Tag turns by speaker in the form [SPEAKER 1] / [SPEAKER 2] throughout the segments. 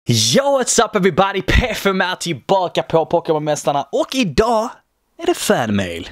[SPEAKER 1] Yo, what's up everybody? P5 är tillbaka på Pokémon-mästarna och idag är det fanmail.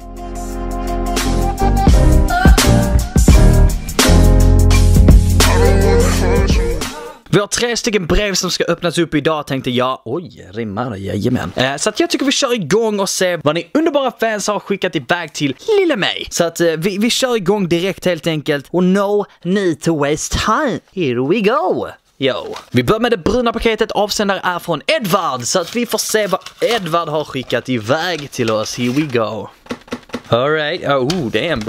[SPEAKER 1] Vi har 3 stycken brev som ska öppnas upp idag, tänkte jag. Oj, rimmar, jajamän. Så att jag tycker vi kör igång och ser vad ni underbara fans har skickat iväg till lilla mig. Så att vi kör igång direkt helt enkelt. Och no need to waste time. Here we go. Yo. Vi börjar med det bruna paketet. Avsändare är från Edvard. Så att vi får se vad Edvard har skickat iväg till oss. Here we go. Alright, damn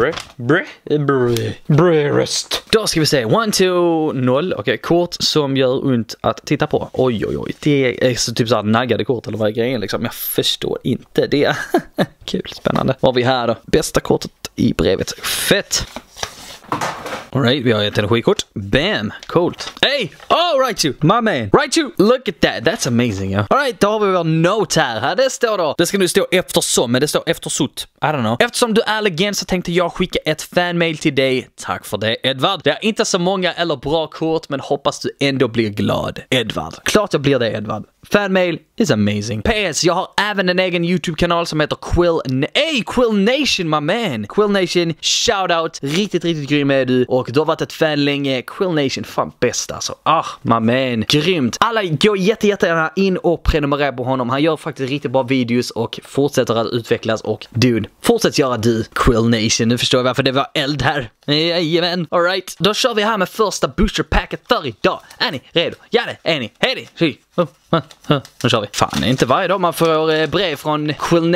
[SPEAKER 1] brest. Då ska vi se, 1, 2, 0. Okej, kort som gör ont att titta på. Oj. Det är så typ såhär naggade kort eller vad är grejen liksom. Jag förstår inte det. Kul, spännande. Vad har vi här då? Bästa kortet i brevet. Fett. Alright, vi har ett energikort. Bam, coolt. Hey, right you, my man. Right you, look at that, that's amazing. Yeah. Alright, då har vi vår note här. Det står då, det ska nu stå eftersom, men det står eftersott. I don't know. Eftersom du är legend så tänkte jag skicka ett fanmail till dig. Tack för det, Edvard. Det är inte så många eller bra kort, men hoppas du ändå blir glad, Edvard. Klart jag blir det, Edvard. Fanmail is amazing. PS, jag har även en egen YouTube-kanal som heter Quill Nation, my man. Quill Nation, shoutout. Riktigt grym är du. Och du har varit ett fan länge. Quill Nation, fan bäst alltså. My man. Grymt. Alla går jättegärna in och prenumerera på honom. Han gör faktiskt riktigt bra videos och fortsätter att utvecklas. Och dude, fortsätt göra du, Quill Nation. Nu förstår jag varför det var eld här. Jajamän. Alright, då kör vi här med första booster packet för idag. Är ni redo? Ja det är ni. Hej det. Nu kör vi. Fan, inte varje dag man får brev från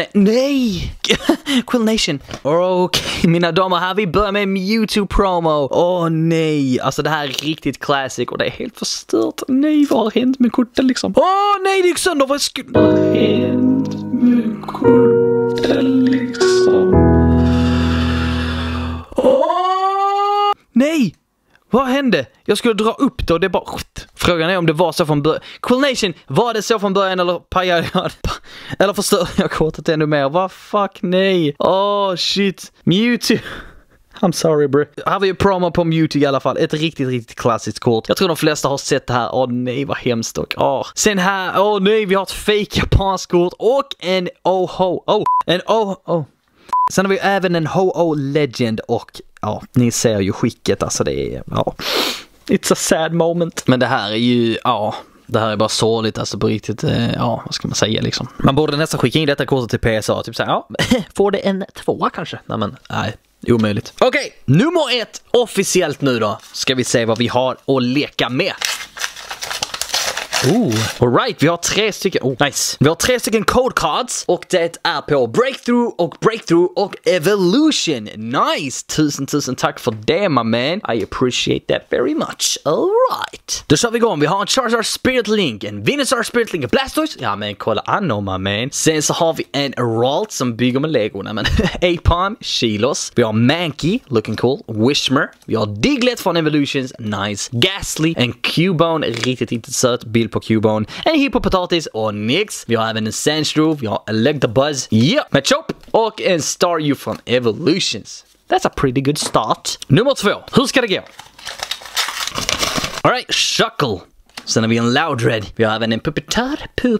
[SPEAKER 1] Quill Nation. Okej, mina damer här, vi börjar med Mewtwo promo. Nej, alltså det här är riktigt classic och det är helt förstört. Nej, vad har hänt med korten liksom? Nej, det gick sönder. Vad har hänt med korten liksom? Nej! Vad hände? Jag skulle dra upp det och det bara... Frågan är om det var så från början. Quill Nation, var det så från början eller pajade jag? Eller förstör jag kortet ännu mer? Vad fuck, nej. Shit. Mewtwo. I'm sorry bro. Här har vi ju promo på Mewtwo i alla fall. Ett riktigt klassiskt kort. Jag tror de flesta har sett det här. Nej, vad hemskt dock. Sen här, nej, vi har ett fake japanskt kort och en Sen har vi även en Ho-Oh Legend och ni ser ju skicket, alltså det är, it's a sad moment. Men det här är ju, det här är bara sorgligt, alltså på riktigt, vad ska man säga liksom. Man borde nästan skicka in detta kortet till PSA, typ såhär, får det en 2 kanske? Nej, omöjligt. Okej, nummer 1, officiellt nu då, ska vi se vad vi har att leka med. Alright, vi har 3 stycken. Nice. Vi har 3 stycken code cards och det är på Breakthrough och Evolution. Nice. Tusen tack för det, my man. I appreciate that very much. Alright. Då kör vi igång. Vi har en Charizard Spirit Link, en Venusaur Spirit Link, en Blastoise. Ja, men kolla, I know, my man. Sen så har vi en Ralt som bygger med Lego. Apom, Shilos. Vi har Mankey, looking cool. Wishmer. Vi har Diglett från Evolutions. Nice. Ghastly. En Cubone, riktigt söt bild på Cubone. En Hippopotatis och Nix. Vi har även en Sandshrew. Vi har Electabuzz. Machop. Och en Staryu från Evolutions. That's a pretty good start. Nummer 2. Hur ska det gå? Alright, Shuckle. Sen har vi en Loudred. Vi har även en Pupitar.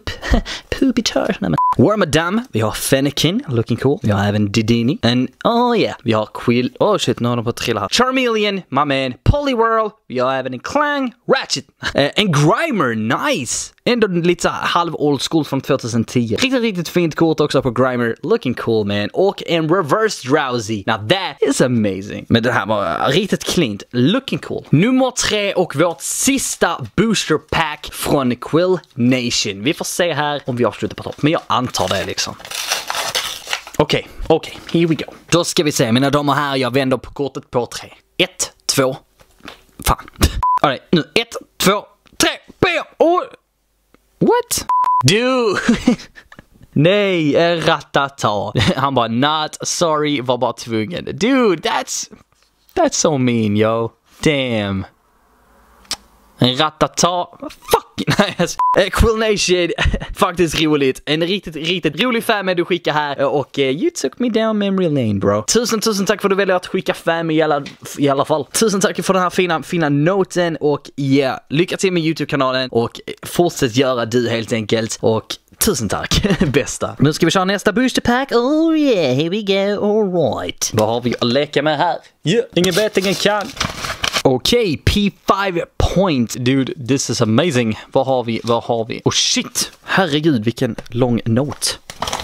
[SPEAKER 1] Wormadam. Vi har Fennekin, looking cool. Vi har även Didini. Vi har Quill. Nu har de på trilla här. Charmeleon, my man. Poliwhirl. Vi har även en Clang. Ratchet. En Grimer, nice. Ändå lite så halv old school från 2010. Riktigt fint kort också på Grimer. Looking cool, man. Och en Reverse Drowsy. Now that is amazing. Men det här var riktigt clean. Looking cool. Nummer 3 och vårt sista booster pack från Quill Nation. Vi får se här om vi avslutar på topp. Men jag antar det liksom. Okej, here we go. Då ska vi se, mina damer här. Jag vänder på kortet på 3. 1, 2. Fan. Alright, nu 1, 2, 3. What? Dude. Nej, Rattata. Han bara, not sorry, var bara tvungen. Dude, that's so mean, yo. Damn. En Rattata. Fuck. Quill Nation, faktiskt roligt. En riktigt rolig fan du skickar här. Och you took me down memory lane, bro. Tusen tack för att du väljer att skicka fan i alla fall. Tusen tack för den här fina noten. Och yeah, lycka till med YouTube-kanalen. Och fortsätt göra du helt enkelt. Och tusen tack, bästa. Nu ska vi köra nästa booster pack. Oh yeah, here we go, alright. Vad har vi att leka med här? Yeah, ingen vet, ingen kan. Okej, P5 point. Dude, this is amazing. Vad har vi? Oh shit, herregud vilken lång not.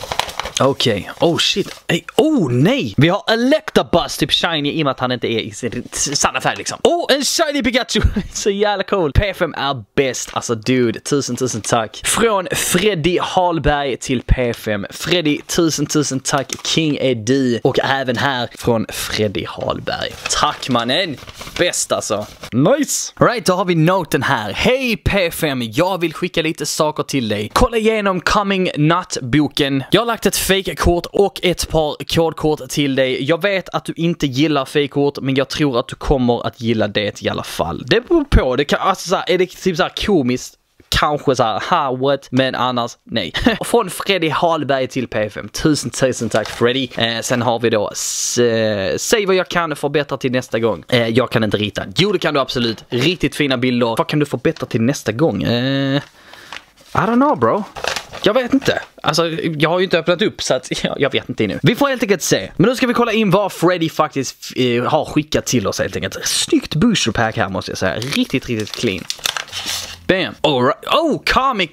[SPEAKER 1] Okej, oh shit. Hey, oh nej, vi har Electabuzz typ shiny i och med att han inte är i sin sanna färg liksom. Oh, en shiny Pikachu. Så jävla cool. P5 är bäst. Alltså dude, tusen tack. Från Freddy Hallberg till P5. Freddy, tusen tack. King är du. Och även här från Freddy Hallberg. Tack mannen. Bäst alltså. Nice. Right, då har vi noten här. Hej P5, jag vill skicka lite saker till dig. Kolla igenom Coming Nut-boken. Jag har lagt ett fake-kort och ett par kodkort till dig. Jag vet att du inte gillar fake-kort, men jag tror att du kommer att gilla det i alla fall. Det beror på. Det kan, alltså, så här, är det typ så här komiskt? Kanske så här, what? Men annars, nej. Från Freddy Hallberg till P5. Tusen tack Freddy. Sen har vi då säg vad jag kan förbättra till nästa gång. Jag kan inte rita. Jo, det kan du absolut. Riktigt fina bilder. Vad kan du förbättra till nästa gång? I don't know, bro. Jag vet inte. Alltså, jag har ju inte öppnat upp så att jag vet inte ännu. Vi får helt enkelt se. Men nu ska vi kolla in vad Freddy faktiskt har skickat till oss helt enkelt. Snyggt booster pack här måste jag säga. Riktigt clean. Bam. All right. Oh, comic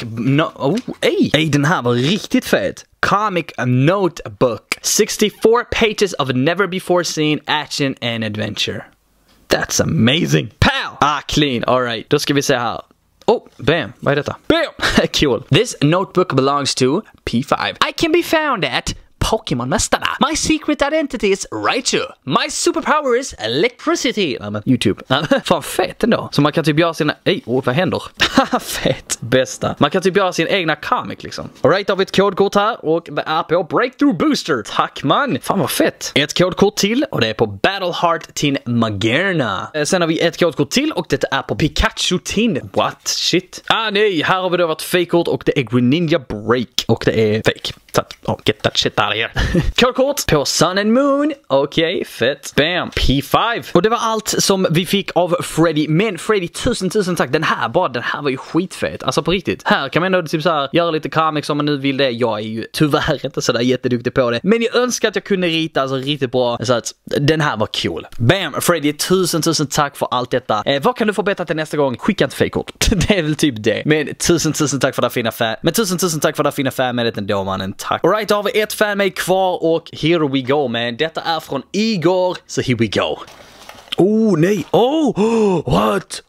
[SPEAKER 1] ey, den här var riktigt fet. Comic notebook. 64 pages of never before seen action and adventure. That's amazing. Pow! Clean. All right. Då ska vi se här. Oh, bam. Vad är detta? Bam! Cool. This notebook belongs to P5. I can be found at Pokémon-mästarna. My secret identity is Raichu. My superpower is electricity. YouTube. Fan fett ändå. Så man kan typ göra sina... vad händer? Fett. Bästa. Man kan typ göra sin egna comic liksom. Alright, har vi ett kodkort här och det är på Breakthrough Booster. Tack man. Fan vad fett. Ett kodkort till och det är på Battle Heart till Magerna. Sen har vi ett kodkort till och det är på Pikachu till... What? Shit. Nej. Här har vi då varit fake-kort och det är Greninja Break. Och det är fake. Get that shit out of here. Kodkort på Sun and Moon. Okej, fett. Bam. P5. Och det var allt som vi fick av Freddy. Men Freddy, tusen tack. Den här var ju skitfett. Alltså på riktigt. Här kan man ändå typ så här göra lite comics om man nu vill det. Jag är ju tyvärr inte sådär jätteduktig på det. Men jag önskar att jag kunde rita alltså riktigt bra. Så att den här var cool. Bam. Freddy, tusen tack för allt detta. Vad kan du förbättra till nästa gång? Skicka inte fake-kort. Det är väl typ det. Men tusen tack för det fina fan. Men tusen tack för det fina fan-medet ändå, mannen. Tack. Alright, då har vi ett fan-made kvar och here we go, man. Detta är från Igor, så here we go. Oh, nej. Oh, what?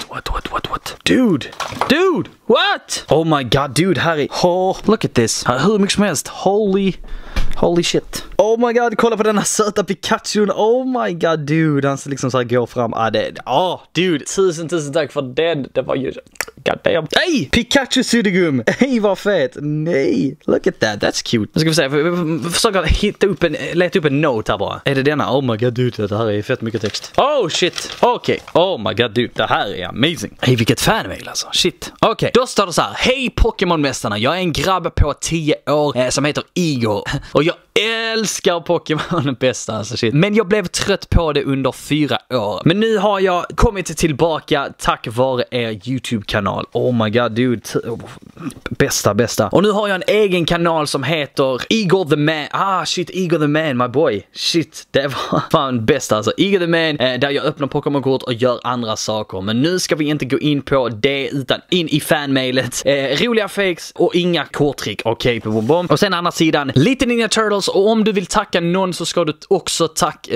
[SPEAKER 1] Dude, what? Oh my god, dude, Harry. Oh, look at this. Hur mycket som helst. Holy shit. Oh my god, kolla på den här söta Pikachu. Oh my god, dude. Han liksom så här går fram. Dude. Tusen tack för den. Det var ju... God damn. Hey, Pikachu Sudegum. Hey, vad fett. Nej, look at that. That's cute. Nu ska vi se. Vi försöker leta upp en note här bara. Är det denna? Oh my god, dude. Det här är fett mycket text. Oh shit. Okej. Oh my god, dude. Det här är amazing. Hey, vilket fanmail alltså. Shit. Okej. Då står det så här. Hej Pokémon-mästarna. Jag är en grabb på 10 år som heter Igor. Och jag älskar Pokémon bästa alltså shit. Men jag blev trött på det under 4 år. Men nu har jag kommit tillbaka tack vare er YouTube-kanal. Oh my god, dude. Bästa. Och nu har jag en egen kanal som heter Igor the Man. Igor the Man, my boy. Shit, det var fan bästa alltså. Igor the Man, där jag öppnar Pokémon-kort och gör andra saker. Men nu ska vi inte gå in på det utan in i fanmailet. Roliga fakes och inga korttrick. Okej, bom. Och sen andra sidan, lite Ninja Turtles. Och om du vill tacka någon så ska du också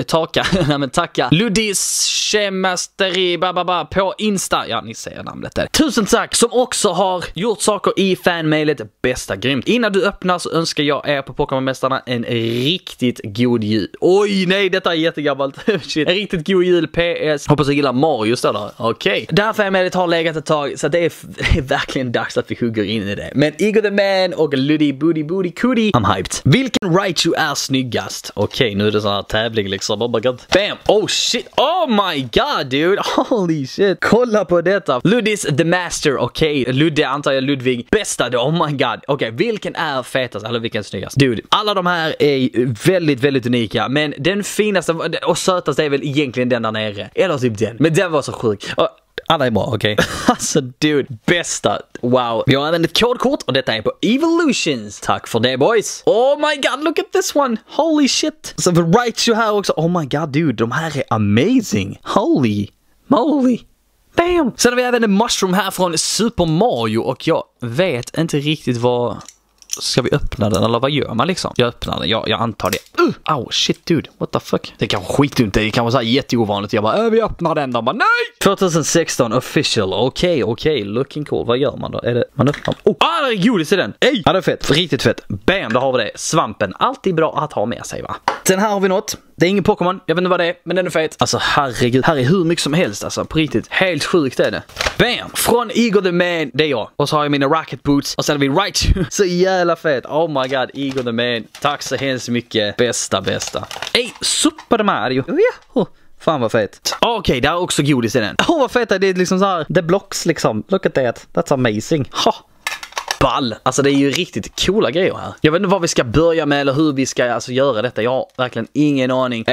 [SPEAKER 1] tacka Ludis Chemasteri på Insta. Ja, ni ser namnet där. Tusen tack som också har gjort saker i fanmailet. Bästa, grymt. Innan du öppnar så önskar jag er på Pokémon-mästarna en riktigt god jul. Oj, nej, detta är jättegammalt. Shit. En riktigt god jul, PS. Hoppas jag gillar Mario där. Okej. Det här fanmailet har legat ett tag så det är verkligen dags att vi hugger in i det. Men Igor the Man och Ludi Booty Cootie, I'm hyped. Vilken Raichu Raichu är snyggast. Okej, nu är det sån här tävling liksom. Oh my god. Bam! Oh shit! Oh my god, dude! Holy shit! Kolla på detta. Ludis the master. Okej, Ludde antar jag Ludvig. Bästa då. Oh my god. Okej, vilken är fetast? Eller vilken är snyggast? Dude, alla de här är väldigt, väldigt unika. Men den finaste och sötaste är väl egentligen den där nere. Eller typ den. Men den var så sjuk. Alla är bra, okej. Alltså, dude, bästa. Wow. Vi har även ett kodkort och detta är på Evolutions. Tack för det, boys. Oh my god, look at this one. Holy shit. Så för Raichu här också. Oh my god, dude, de här är amazing. Holy moly. Bam. Sen har vi även en mushroom här från Super Mario och jag vet inte riktigt vad... Ska vi öppna den eller vad gör man liksom? Jag öppnar den, jag antar det. Oh shit dude, what the fuck? Det kan vara skitdumt, det kan vara så här jätteovanligt. Jag bara, vi öppnar den då, bara nej! 2016 official, okej, looking cool. Vad gör man då? Är det, man öppnar... det är godis i den! Ej! Ja, det är fett, riktigt fett. Bam, då har vi det. Svampen, alltid bra att ha med sig va? Sen här har vi något. Det är ingen Pokémon, jag vet inte vad det är, men den är fet. Alltså herregud, här är hur mycket som helst alltså, på riktigt. Helt sjukt är det. Bam! Från Igor the Man, det är jag. Och så har jag mina Rocket Boots. Och sen har vi Raichu. Så jävla fet. Oh my god, Igor the Man. Tack så hemskt mycket. Bästa. Ej, Super Mario. Ja. Fan vad fett. Okej, där är också godis i den. Vad fett är det liksom så här. The blocks liksom. Look at that. That's amazing. Ha. Ball. Alltså det är ju riktigt coola grejer här. Jag vet inte vad vi ska börja med eller hur vi ska alltså göra detta. Jag har verkligen ingen aning.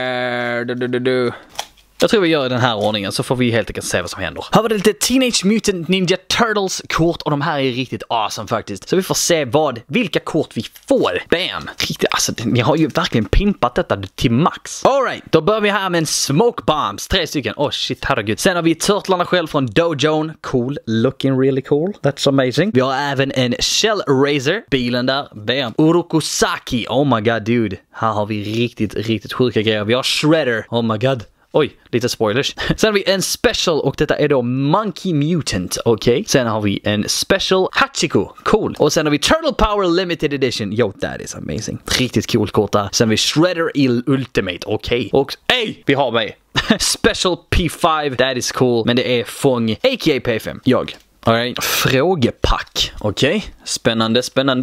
[SPEAKER 1] Jag tror vi gör i den här ordningen så får vi helt enkelt se vad som händer. Här var det lite Teenage Mutant Ninja Turtles kort och de här är riktigt awesome faktiskt. Så vi får se vilka kort vi får. Bam! Riktigt, alltså ni har ju verkligen pimpat detta till max. Alright, då börjar vi här med en Smoke Bombs. 3 stycken. Oh shit, herregud. Sen har vi Turtlarna själv från Dojon. Cool, looking really cool. That's amazing. Vi har även en Shell Razor. Bilen där. Bam. Urokusaki. Oh my god, dude. Här har vi riktigt sjuka grejer. Vi har Shredder. Oh my god. Oj, lite spoilers. Sen har vi en special och detta är då Monkey Mutant, okej. Sen har vi en special Hachiko, cool. Och sen har vi Turtle Power Limited Edition. Yo, that is amazing. Riktigt cool kort där. Sen har vi Shredder Ultimate, okej. Och, vi har med Special P5, that is cool. Men det är Fång, a.k.a. P5. Jag. Alright, frågepack. Okej, spännande.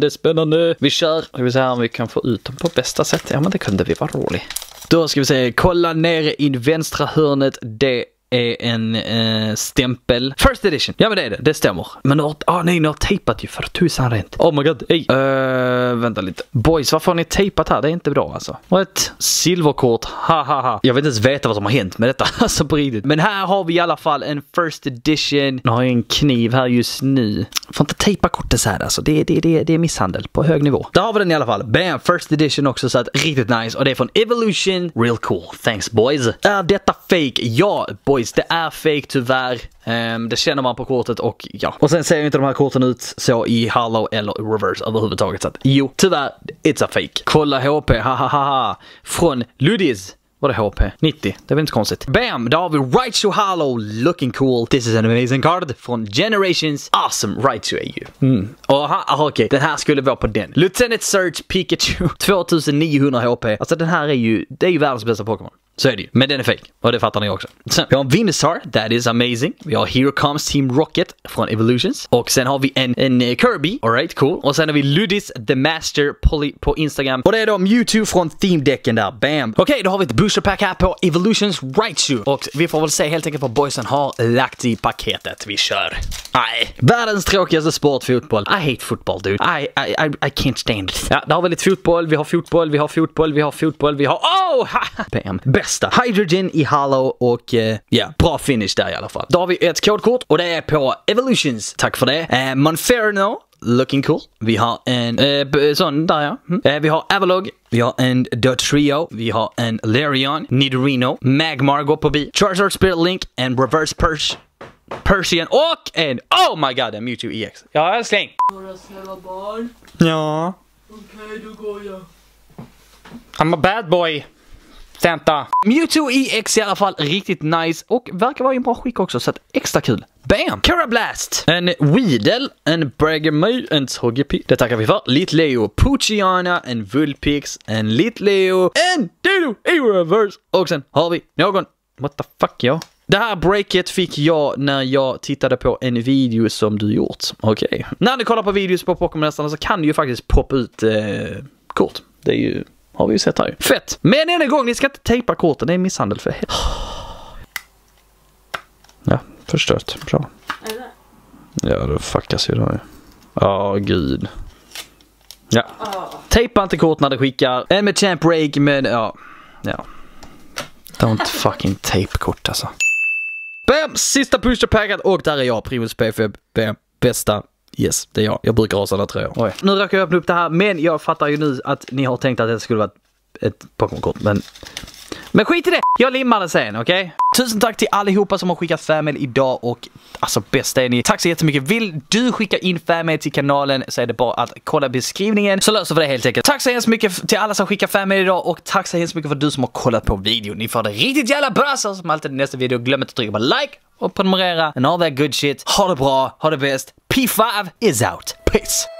[SPEAKER 1] Vi kör. Ska vi se om vi kan få ut dem på bästa sätt. Ja, men det kunde vi vara roligt. Då ska vi se, kolla nere i vänstra hörnet, det är en stämpel. First edition, ja men det stämmer. Men ni har tejpat ju för tusan rent. Oh my god, vänta lite. Boys, varför har ni tejpat här? Det är inte bra alltså. Och ett silverkort, hahaha. Jag vet inte ens veta vad som har hänt med detta, alltså på riktigt. Men här har vi i alla fall en first edition. Nu har jag en kniv här just nu. Får inte tejpa kortet så här alltså. Det är misshandel på hög nivå. Där har vi den i alla fall. Bam, first edition också, så att riktigt nice. Och det är från Evolution. Real cool. Thanks boys. Är detta fake? Ja, boys. Det är fake tyvärr. Det känner man på kortet och ja. Och sen ser ju inte de här korten ut så i hollow eller reverse överhuvudtaget. Så att, jo, tyvärr, it's a fake. Kolla HP, hahaha. Från Ludis. Vad är HP? 90. Det är väl inte konstigt. Bam! Då har vi Raichu Hollow. Looking cool. This is an amazing card. Från Generations. Awesome. Raichu är ju. Okej. Den här skulle vara på den. Lieutenant Surge Pikachu. 2900 HP. Alltså den här är ju... Det är ju världens bästa Pokémon. Så är det ju. Men den är fake. Och det fattar ni också. Sen, vi har en Venusaur. That is amazing. Vi har Here Comes Team Rocket från Evolutions. Och sen har vi en Kirby. Alright, cool. Och sen har vi Ludis The Master på Instagram. Och det är då Mewtwo från Theme-decken där. Bam. Okej, då har vi ett booster pack här på Evolutions Raichu. Och vi får väl se helt enkelt vad boysen har lagt i paketet. Vi kör. Nej. Världens tråkigaste sport, fotboll. I hate football, dude. I can't stand it. Ja, där har vi lite fotboll. Vi har fotboll. Vi har fotboll. Vi har fotboll. Vi har... Oh! Bam. Bästa. Hydrogen i hollow och bra finish där i alla fall. Då har vi ett kodkort och det är på Evolutions. Tack för det. Monferno. Looking cool. Vi har en sån där ja. Vi har Avalog. Vi har en Dotrio. Vi har en Larion. Nidorino. Magmar går på bi. Charizard Spirit Link. En Reverse Persian och en... Oh my god, en Mewtwo EX. Ja, älskling.
[SPEAKER 2] Några snälla barn.
[SPEAKER 1] Ja.
[SPEAKER 2] Okej, då går jag.
[SPEAKER 1] I'm a bad boy. Santa. Mewtwo EX i alla fall riktigt nice och verkar vara i en bra skick också så att extra kul. Bam! Carablast! En Weedle, en Braggermate, en Togepi. Det tackar vi för. Litleo, Poochyena, en Vulpix, en Litleo, en Dodo i reverse. Och sen har vi någon... What the fuck, ja? Det här breaket fick jag när jag tittade på en video som du gjort. Okej. När du kollar på videos på Pokémon-nästarna så kan du ju faktiskt poppa ut kort. Det är ju, har vi ju sett här ju. Fett! Men än en gång, ni ska inte tejpa korten, det är misshandel för helvete. Ja, förstört. Bra. Ja, då fuckas ju då ju. Ja, gud. Ja. Tejpa inte kort när det skickar. En med champ break, men ja. Don't fucking tape kort alltså. Bam! Sista pusherpackat och där är jag, Primus PF. Bam! Bästa. Yes, det är jag. Jag brukar ha sådana tröjor. Oj. Nu råkar jag öppna upp det här, men jag fattar ju nu att ni har tänkt att det skulle vara ett Pokémon-kort, men skit i det! Jag limmar det sen, okej? Tusen tack till allihopa som har skickat fanmail idag och alltså bästa är ni. Tack så jättemycket. Vill du skicka in fanmail till kanalen så är det bara att kolla beskrivningen så löser vi det helt enkelt. Tack så hemskt mycket till alla som skickar fanmail idag och tack så hemskt mycket för du som har kollat på videon. Ni får det riktigt jävla bra så som alltid i nästa video. Glöm inte att trycka på like och prenumerera and all that good shit. Ha det bra, ha det bäst. P5 is out. Peace!